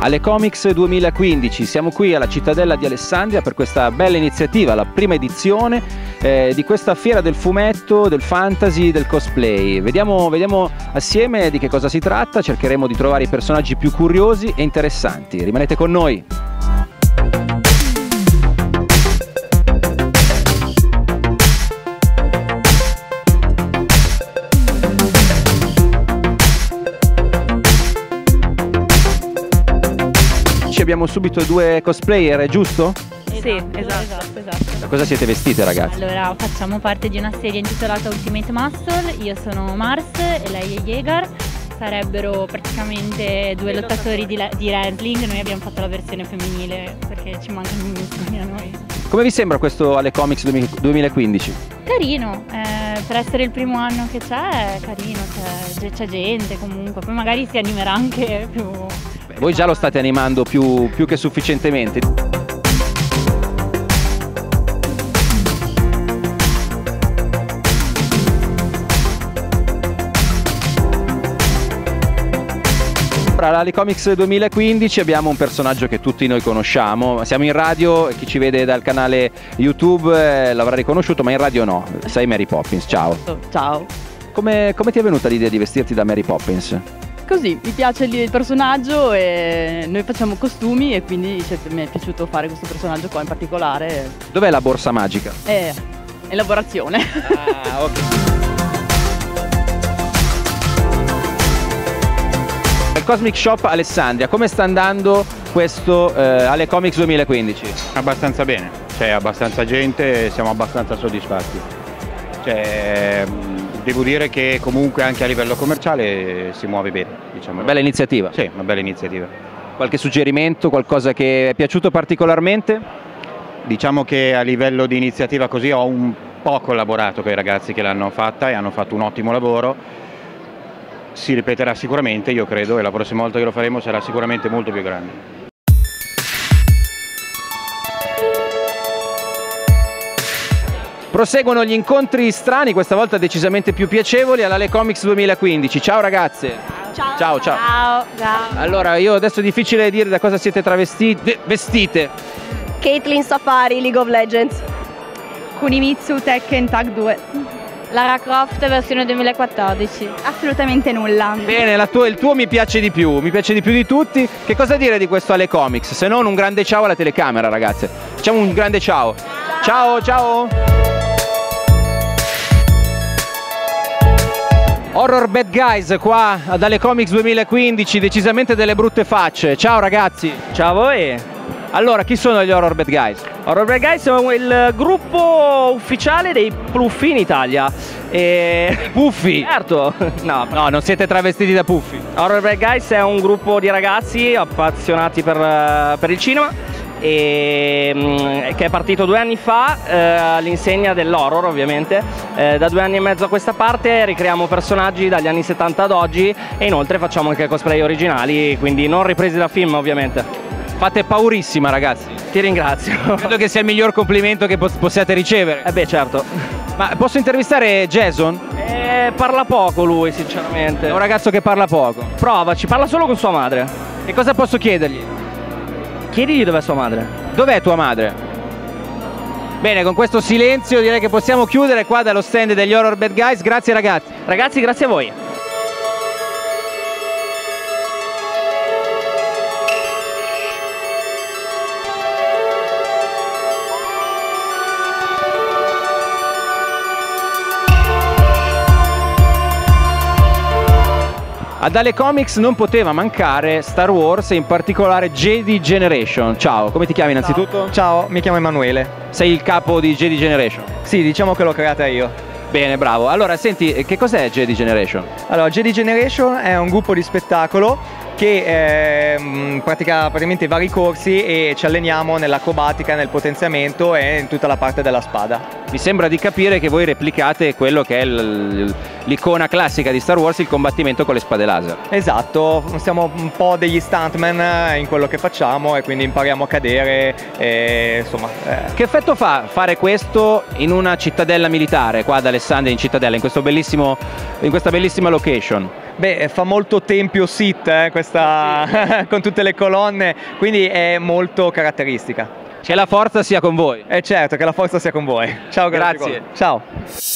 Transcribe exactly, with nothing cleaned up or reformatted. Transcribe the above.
Alecomics duemilaquindici, siamo qui alla Cittadella di Alessandria per questa bella iniziativa, la prima edizione eh, di questa fiera del fumetto, del fantasy, del cosplay. Vediamo, vediamo assieme di che cosa si tratta, cercheremo di trovare i personaggi più curiosi e interessanti. Rimanete con noi! Abbiamo subito due cosplayer, giusto? Sì, esatto, esatto, esatto. Da cosa siete vestite, ragazzi? Allora, facciamo parte di una serie intitolata Ultimate Muscle. Io sono Mars e lei è Yeager. Sarebbero praticamente due lottatori di, di wrestling. Noi abbiamo fatto la versione femminile perché ci mancano i muscoli a noi. Come vi sembra questo Alecomics duemilaquindici? Carino, eh, per essere il primo anno che c'è, è carino, c'è gente comunque. Poi magari si animerà anche più... Voi già lo state animando più, più che sufficientemente. All'Alecomics duemilaquindici abbiamo un personaggio che tutti noi conosciamo, siamo in radio, chi ci vede dal canale YouTube eh, l'avrà riconosciuto, ma in radio no, sei Mary Poppins, ciao. Ciao. Come, come ti è venuta l'idea di vestirti da Mary Poppins? Così, mi piace il personaggio e noi facciamo costumi e quindi cioè, mi è piaciuto fare questo personaggio qua in particolare. Dov'è la borsa magica? È elaborazione. Ah, ok. Il Cosmic Shop Alessandria, come sta andando questo eh, Alecomics duemilaquindici? Abbastanza bene, c'è abbastanza gente e siamo abbastanza soddisfatti. Cioè, devo dire che comunque anche a livello commerciale si muove bene, diciamo. Una bella iniziativa? Sì, una bella iniziativa. Qualche suggerimento, qualcosa che è piaciuto particolarmente? Diciamo che a livello di iniziativa così ho un po' collaborato con i ragazzi che l'hanno fatta e hanno fatto un ottimo lavoro. Si ripeterà sicuramente, io credo, e la prossima volta che lo faremo sarà sicuramente molto più grande. Proseguono gli incontri strani, questa volta decisamente più piacevoli, all'Alecomics duemilaquindici. Ciao ragazze! Ciao! Ciao, ciao! Ciao! Ciao! Allora, io adesso è difficile dire da cosa siete travestite, vestite. Caitlyn Safari, League of Legends. Kunimitsu, Tekken Tag due. Lara Croft versione duemilaquattordici. Assolutamente nulla. Bene, la tua, il tuo mi piace di più, mi piace di più di tutti. Che cosa dire di questo Alecomics? Se non un grande ciao alla telecamera, ragazze. Facciamo un grande ciao. Ciao, ciao! Horror Bad Guys qua ad Alecomics duemilaquindici, decisamente delle brutte facce. Ciao ragazzi! Ciao a voi! Allora, chi sono gli Horror Bad Guys? Horror Bad Guys sono il gruppo ufficiale dei Puffi in Italia. E... Puffi? Certo! No, no, non siete travestiti da Puffi. Horror Bad Guys è un gruppo di ragazzi appassionati per, per il cinema e, che è partito due anni fa eh, all'insegna dell'horror, ovviamente. Eh, da due anni e mezzo a questa parte ricreiamo personaggi dagli anni settanta ad oggi e inoltre facciamo anche cosplay originali, quindi non ripresi da film, ovviamente. Fate paurissima, ragazzi. Ti ringrazio. Credo che sia il miglior complimento che possiate ricevere. Eh beh, certo. Ma posso intervistare Jason? Eh, parla poco lui, sinceramente. È un ragazzo che parla poco. Provaci, parla solo con sua madre. E cosa posso chiedergli? Chiedigli dov'è sua madre. Dov'è tua madre? Bene, con questo silenzio direi che possiamo chiudere qua dallo stand degli Horror Bad Guys. Grazie ragazzi. Ragazzi, grazie a voi. Ad Alecomics non poteva mancare Star Wars e in particolare Jedi Generation. Ciao, come ti chiami innanzitutto? Ciao, ciao, mi chiamo Emanuele. Sei il capo di Jedi Generation? Sì, diciamo che l'ho creata io. Bene, bravo. Allora, senti, che cos'è Jedi Generation? Allora, Jedi Generation è un gruppo di spettacolo che eh, pratica praticamente vari corsi e ci alleniamo nell'acrobatica, nel potenziamento e in tutta la parte della spada. Mi sembra di capire che voi replicate quello che è l'icona classica di Star Wars, il combattimento con le spade laser. Esatto, siamo un po' degli stuntman in quello che facciamo e quindi impariamo a cadere e insomma... Eh. Che effetto fa fare questo in una cittadella militare, qua ad Alessandria in cittadella, in, questo bellissimo, in questa bellissima location? Beh, fa molto tempio sit eh, questa con tutte le colonne, quindi è molto caratteristica. Che la forza sia con voi. È certo, che la forza sia con voi. Ciao, grazie. Ciao.